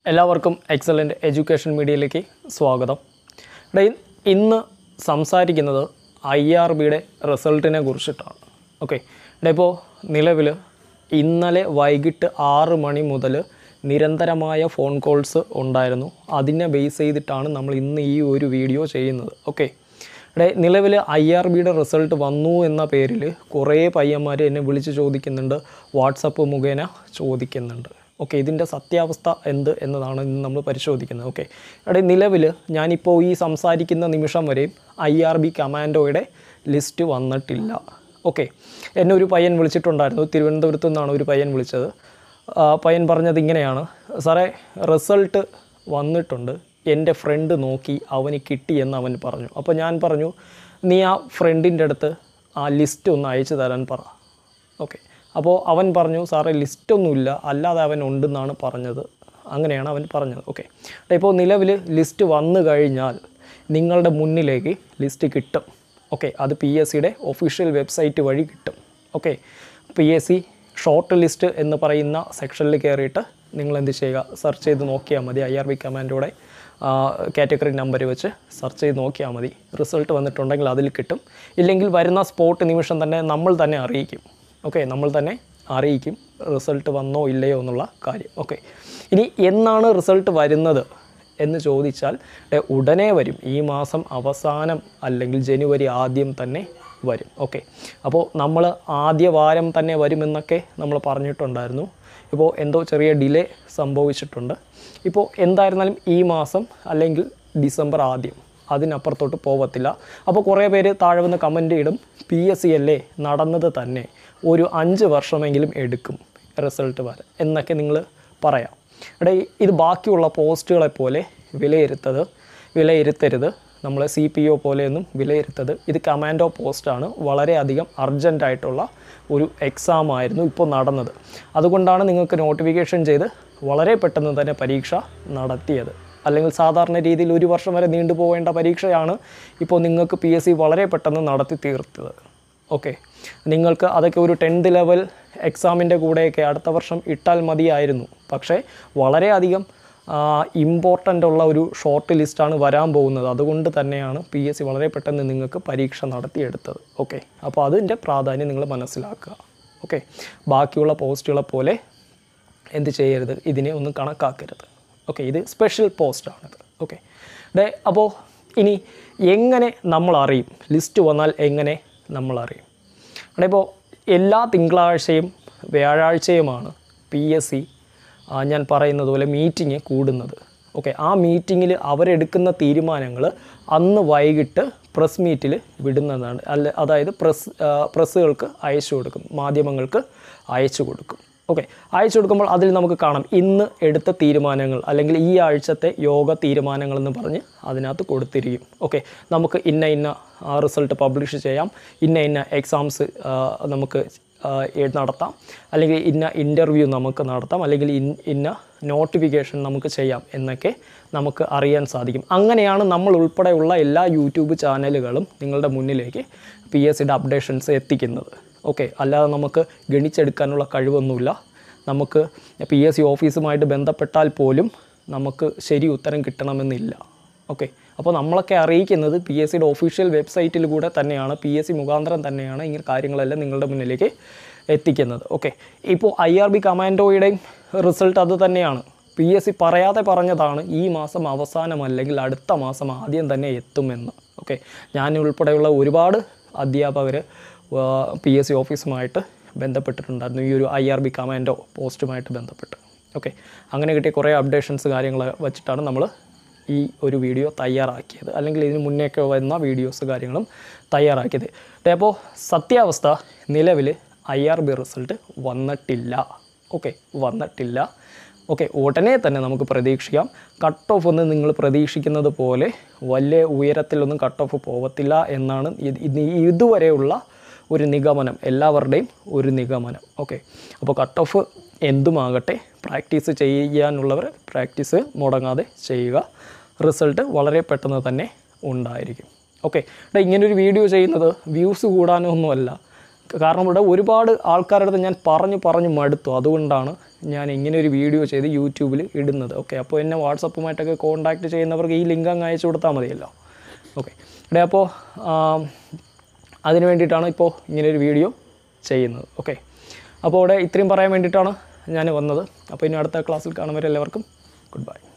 എല്ലാവർക്കും excellent education മീഡിയയിലേക്ക് സ്വാഗതം. ഇന്ന് സംസാരിക്കുന്നത് IRBയുടെ റിസൾട്ടിനെ കുറിച്ചിട്ടാണ്. ഓക്കെ, ഇപ്പോൾ നിലവിൽ ഇന്നലെ വൈകിട്ട് 6 മണി മുതൽ നിരന്തരമായ ഫോൺ കോൾസ് ഉണ്ടായിരുന്നു. അതിനെ ബേസ് ചെയ്തിട്ടാണ് നമ്മൾ ഇന്ന് ഈ ഒരു വീഡിയോ ചെയ്യുന്നത്. ഓക്കെ, നിലവിൽ IRBയുടെ റിസൾട്ട് വന്നു എന്ന പേരിൽ കുറേ പയ്യന്മാർ എന്നെ വിളിച്ച് ചോദിക്കുന്നുണ്ട്, വാട്സപ്പ് മുഖേന ചോദിക്കുന്നുണ്ട്. ഓക്കെ, ഇതിൻ്റെ സത്യാവസ്ഥ എന്ത് എന്നതാണ് ഇന്ന് നമ്മൾ പരിശോധിക്കുന്നത്. ഓക്കെ, നിലവിൽ ഞാനിപ്പോൾ ഈ സംസാരിക്കുന്ന നിമിഷം വരെയും IRB കമാൻഡോയുടെ ലിസ്റ്റ് വന്നിട്ടില്ല. ഓക്കെ, എന്നെ ഒരു പയ്യൻ വിളിച്ചിട്ടുണ്ടായിരുന്നു. തിരുവനന്തപുരത്തു നിന്നാണ് ഒരു പയ്യൻ വിളിച്ചത്. പയ്യൻ പറഞ്ഞത് ഇങ്ങനെയാണ്: സാറേ, റിസൾട്ട് വന്നിട്ടുണ്ട്, എൻ്റെ ഫ്രണ്ട് നോക്കി അവന് കിട്ടിയെന്ന് അവൻ പറഞ്ഞു. അപ്പോൾ ഞാൻ പറഞ്ഞു, നീ ആ ഫ്രണ്ടിൻ്റെ അടുത്ത് ആ ലിസ്റ്റ് ഒന്ന് അയച്ചു തരാൻ പറ. ഓക്കെ, അപ്പോൾ അവൻ പറഞ്ഞു, സാറേ ലിസ്റ്റൊന്നുമില്ല, അല്ലാതെ അവൻ ഉണ്ടെന്നാണ് പറഞ്ഞത്. അങ്ങനെയാണ് അവൻ പറഞ്ഞത്. ഓക്കെ, ഇപ്പോൾ നിലവിൽ ലിസ്റ്റ് വന്നു കഴിഞ്ഞാൽ നിങ്ങളുടെ മുന്നിലേക്ക് ലിസ്റ്റ് കിട്ടും. ഓക്കെ, അത് PSCയുടെ ഒഫീഷ്യൽ വെബ്സൈറ്റ് വഴി കിട്ടും. ഓക്കെ, PSC ഷോർട്ട് ലിസ്റ്റ് എന്ന് പറയുന്ന സെക്ഷനിൽ കയറിയിട്ട് നിങ്ങൾ എന്ത് ചെയ്യുക, സെർച്ച് ചെയ്ത് നോക്കിയാൽ മതി. IRB കമാൻഡോയുടെ കാറ്റഗറി നമ്പർ വെച്ച് സെർച്ച് ചെയ്ത് നോക്കിയാൽ മതി. റിസൾട്ട് വന്നിട്ടുണ്ടെങ്കിൽ അതിൽ കിട്ടും. ഇല്ലെങ്കിൽ വരുന്ന സ്പോട്ട് നിമിഷം തന്നെ നമ്മൾ തന്നെ അറിയിക്കും. ഓക്കെ, നമ്മൾ തന്നെ അറിയിക്കും റിസൾട്ട് വന്നോ ഇല്ലയോ എന്നുള്ള കാര്യം. ഓക്കെ, ഇനി എന്നാണ് റിസൾട്ട് വരുന്നത് എന്ന് ചോദിച്ചാൽ ഉടനെ വരും. ഈ മാസം അവസാനം അല്ലെങ്കിൽ ജനുവരി ആദ്യം തന്നെ വരും. ഓക്കെ, അപ്പോൾ നമ്മൾ ആദ്യ വാരം തന്നെ വരുമെന്നൊക്കെ നമ്മൾ പറഞ്ഞിട്ടുണ്ടായിരുന്നു. ഇപ്പോൾ എന്തോ ചെറിയ ഡിലേ സംഭവിച്ചിട്ടുണ്ട്. ഇപ്പോൾ എന്തായിരുന്നാലും ഈ മാസം അല്ലെങ്കിൽ ഡിസംബർ ആദ്യം, അതിനപ്പുറത്തോട്ട് പോകത്തില്ല. അപ്പോൾ കുറേ പേര് താഴെ വന്ന് കമൻ്റ് ഇടും, PSC അല്ലേ നടന്നത് തന്നെ, ഒരു 5 വർഷമെങ്കിലും എടുക്കും റിസൾട്ട് വരെ എന്നൊക്കെ നിങ്ങൾ പറയാം. ഇത് ബാക്കിയുള്ള പോസ്റ്റുകളെ പോലെ വിലയിരുത്തരുത്. നമ്മൾ CPO പോലെയൊന്നും വിലയിരുത്തത്. ഇത് കമാൻഡോ പോസ്റ്റാണ്. വളരെയധികം അർജൻറ്റായിട്ടുള്ള ഒരു എക്സാം ആയിരുന്നു ഇപ്പോൾ നടന്നത്. അതുകൊണ്ടാണ് നിങ്ങൾക്ക് നോട്ടിഫിക്കേഷൻ ചെയ്ത് വളരെ പെട്ടെന്ന് തന്നെ പരീക്ഷ നടത്തിയത്. അല്ലെങ്കിൽ സാധാരണ രീതിയിൽ 1 വർഷം വരെ നീണ്ടുപോകേണ്ട പരീക്ഷയാണ് ഇപ്പോൾ നിങ്ങൾക്ക് PSC വളരെ പെട്ടെന്ന് നടത്തി തീർത്തത്. ഓക്കെ, നിങ്ങൾക്ക് അതൊക്കെ ഒരു 10th ലെവൽ എക്സാമിൻ്റെ കൂടെയൊക്കെ അടുത്ത വർഷം ഇട്ടാൽ മതിയായിരുന്നു. പക്ഷേ വളരെയധികം ഇമ്പോർട്ടൻ്റ് ഉള്ള ഒരു ഷോർട്ട് ലിസ്റ്റാണ് വരാൻ പോകുന്നത്. അതുകൊണ്ട് തന്നെയാണ് PSC വളരെ പെട്ടെന്ന് നിങ്ങൾക്ക് പരീക്ഷ നടത്തിയെടുത്തത്. ഓക്കെ, അപ്പോൾ അതിൻ്റെ പ്രാധാന്യം നിങ്ങൾ മനസ്സിലാക്കുക. ഓക്കെ, ബാക്കിയുള്ള പോസ്റ്റുകളെ പോലെ എന്ത് ചെയ്യരുത്, ഇതിനെ ഒന്നും കണക്കാക്കരുത്. ഓക്കെ, ഇത് സ്പെഷ്യൽ പോസ്റ്റാണിത്. ഓക്കെ, അപ്പോൾ ഇനി എങ്ങനെ നമ്മൾ അറിയും, ലിസ്റ്റ് വന്നാൽ എങ്ങനെ നമ്മൾ അറിയും? ഇപ്പോൾ എല്ലാ തിങ്കളാഴ്ചയും വ്യാഴാഴ്ചയുമാണ് PSC ഞാൻ പറയുന്നത് പോലെ മീറ്റിംഗ് കൂടുന്നത്. ഓക്കെ, ആ മീറ്റിങ്ങിൽ അവരെടുക്കുന്ന തീരുമാനങ്ങൾ അന്ന് വൈകിട്ട് പ്രസ് മീറ്റിൽ വിടുന്നതാണ്. അതായത് പ്രസ്സുകൾക്ക് അയച്ചു കൊടുക്കും, മാധ്യമങ്ങൾക്ക് അയച്ചു കൊടുക്കും. ഓക്കെ, അയച്ചു കൊടുക്കുമ്പോൾ അതിൽ നമുക്ക് കാണാം ഇന്ന് എടുത്ത തീരുമാനങ്ങൾ അല്ലെങ്കിൽ ഈ ആഴ്ചത്തെ യോഗ തീരുമാനങ്ങളെന്ന് പറഞ്ഞ് അതിനകത്ത് കൊടുത്തിരിക്കും. ഓക്കെ, നമുക്ക് ഇന്ന റിസൾട്ട് പബ്ലിഷ് ചെയ്യാം, ഇന്ന എക്സാംസ് നമുക്ക് നടത്താം, അല്ലെങ്കിൽ ഇന്ന ഇൻ്റർവ്യൂ നമുക്ക് നടത്താം, അല്ലെങ്കിൽ ഇന്ന നോട്ടിഫിക്കേഷൻ നമുക്ക് ചെയ്യാം എന്നൊക്കെ നമുക്ക് അറിയാൻ സാധിക്കും. അങ്ങനെയാണ് നമ്മൾ ഉൾപ്പെടെയുള്ള എല്ലാ യൂട്യൂബ് ചാനലുകളും നിങ്ങളുടെ മുന്നിലേക്ക് PSCയുടെ അപ്ഡേഷൻസ് എത്തിക്കുന്നത്. ഓക്കെ, അല്ലാതെ നമുക്ക് ഗണിച്ചെടുക്കാനുള്ള കഴിവൊന്നുമില്ല. നമുക്ക് PSC ഓഫീസുമായിട്ട് ബന്ധപ്പെട്ടാൽ പോലും നമുക്ക് ശരി ഉത്തരം കിട്ടണമെന്നില്ല. ഓക്കെ, അപ്പോൾ നമ്മളൊക്കെ അറിയിക്കുന്നത് PSCയുടെ ഒഫീഷ്യൽ വെബ്സൈറ്റിൽ കൂടെ തന്നെയാണ്, PSC മുഖാന്തരം തന്നെയാണ് ഇങ്ങനെ കാര്യങ്ങളെല്ലാം നിങ്ങളുടെ മുന്നിലേക്ക് എത്തിക്കുന്നത്. ഓക്കെ, ഇപ്പോൾ IRB കമാൻഡോയുടെയും റിസൾട്ട് അത് തന്നെയാണ്. PSC പറയാതെ പറഞ്ഞതാണ് ഈ മാസം അവസാനം അല്ലെങ്കിൽ അടുത്ത മാസം ആദ്യം തന്നെ എത്തുമെന്ന്. ഓക്കെ, ഞാൻ ഉൾപ്പെടെയുള്ള ഒരുപാട് അധ്യാപകർ PSC ഓഫീസുമായിട്ട് ബന്ധപ്പെട്ടിട്ടുണ്ടായിരുന്നു ഈ ഒരു IRB കമാൻഡോ പോസ്റ്റുമായിട്ട് ബന്ധപ്പെട്ട്. ഓക്കെ, അങ്ങനെ കിട്ടിയ കുറേ അപ്ഡേഷൻസ് കാര്യങ്ങൾ വെച്ചിട്ടാണ് നമ്മൾ ഈ ഒരു വീഡിയോ തയ്യാറാക്കിയത്, അല്ലെങ്കിൽ ഇതിന് മുന്നേയൊക്കെ വരുന്ന വീഡിയോസ് കാര്യങ്ങളും തയ്യാറാക്കിയത്. അപ്പോൾ സത്യാവസ്ഥ, നിലവിൽ IRB റിസൾട്ട് വന്നിട്ടില്ല. ഓക്കെ, വന്നിട്ടില്ല. ഓക്കെ, ഉടനെ തന്നെ നമുക്ക് പ്രതീക്ഷിക്കാം. കട്ട് ഓഫ് ഒന്നും നിങ്ങൾ പ്രതീക്ഷിക്കുന്നത് പോലെ വലിയ ഉയരത്തിലൊന്നും കട്ട് ഓഫ് പോകത്തില്ല എന്നാണ് ഇതുവരെയുള്ള ഒരു നിഗമനം, എല്ലാവരുടെയും ഒരു നിഗമനം. ഓക്കെ, അപ്പോൾ കട്ട് ഓഫ് എന്തുമാകട്ടെ, പ്രാക്ടീസ് ചെയ്യാനുള്ളവർ പ്രാക്ടീസ് മുടങ്ങാതെ ചെയ്യുക. റിസൾട്ട് വളരെ പെട്ടെന്ന് തന്നെ ഉണ്ടായിരിക്കും. ഓക്കെ, ഇങ്ങനൊരു വീഡിയോ ചെയ്യുന്നത് വ്യൂസ് കൂടാനൊന്നുമല്ല, കാരണം ഇവിടെ ഒരുപാട് ആൾക്കാരുടെ അടുത്ത് ഞാൻ പറഞ്ഞു മടുത്തു. അതുകൊണ്ടാണ് ഞാൻ ഇങ്ങനെ ഒരു വീഡിയോ ചെയ്ത് യൂട്യൂബിൽ ഇടുന്നത്. ഓക്കെ, അപ്പോൾ എന്നെ വാട്സപ്പുമായിട്ടൊക്കെ കോൺടാക്റ്റ് ചെയ്യുന്നവർക്ക് ഈ ലിങ്ക് അങ്ങ് അയച്ചു കൊടുത്താൽ മതിയല്ലോ. ഓക്കെ, ഇവിടെ അപ്പോൾ അതിന് വേണ്ടിയിട്ടാണ് ഇപ്പോൾ ഇങ്ങനെയൊരു വീഡിയോ ചെയ്യുന്നത്. ഓക്കെ, അപ്പോൾ ഇവിടെ ഇത്രയും പറയാൻ വേണ്ടിയിട്ടാണ് ഞാൻ വന്നത്. അപ്പോൾ ഇനി അടുത്ത ക്ലാസ്സിൽ കാണുന്നവരെല്ലാവർക്കും ഗുഡ് ബൈ.